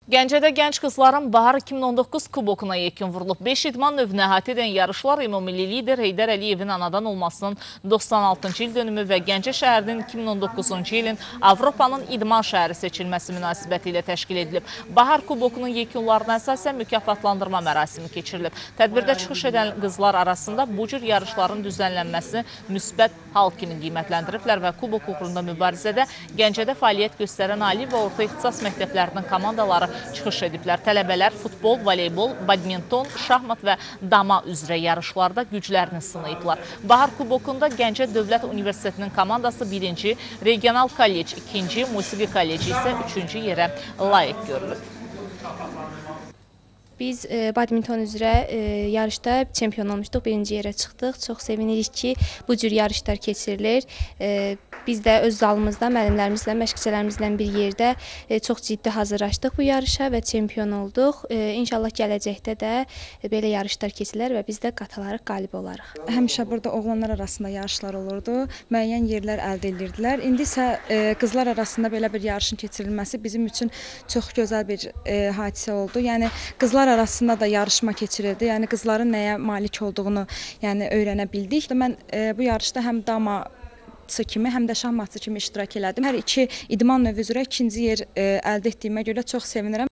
Gəncədə gənc qızların Bahar 2019 kubokuna yekun vurulub. 5 idman növünə əhatə edən yarışlar ümummilli lider Heydər Əliyevin anadan olmasının 96-cı il dönümü və Gəncə şəhərinin 2019-cu ilin Avropanın idman şəhəri seçilməsi münasibəti ilə təşkil edilib. Bahar kubokunun yekunlarına əsasən mükafatlandırma mərasimi keçirilib. Tədbirdə çıxış edən qızlar arasında bu cür yarışların düzənlənməsi müsbət hal kimi qiymətləndiriblər və kubok uğrunda mübarizədə Gəncədə fəaliyyət göstərən ali və orta ixtisas məktəblərinin komandaları çıxış ediblər. Tələbələr futbol, voleybol, badminton, şahmat və dama üzrə yarışlarda güclərini sınayıblar. Bahar kubokunda Gəncə Dövlət Universitetinin komandası 1-ci, regional kollec 2-ci, musiqi kolleci isə 3-cü yerə layiq görülüb. Biz badminton üzrə yarışda çempion olmuşduq, 1-ci yerə çıxdıq. Çox sevinirik ki, bu cür yarışlar keçirilir. Biz də öz zalımızda müəllimlərimizlə, məşqçilərimizlə bir yerdə çox ciddi hazırlaşdıq bu yarışa və çempion olduq. İnşallah gələcəkdə də belə yarışlar keçirilər və biz də qatılarıq, qalib olarıq. Həmişə burada oğlanlar arasında yarışlar olurdu, müəyyən yerlər əldə edirdilər. İndi isə qızlar arasında belə bir yarışın keçirilməsi bizim üçün çox gözəl bir hadisə oldu. Yəni qızlar arasında da yarışma keçirildi. Yəni qızların nəyə malik olduğunu öyrənə bildik. Mən bu yarışda həm dama kimi, həm də şahmatçı kimi iştirak elədim. Hər iki idman növü üzrə 2-ci yer əldə etdiyimə görə çox sevinirəm.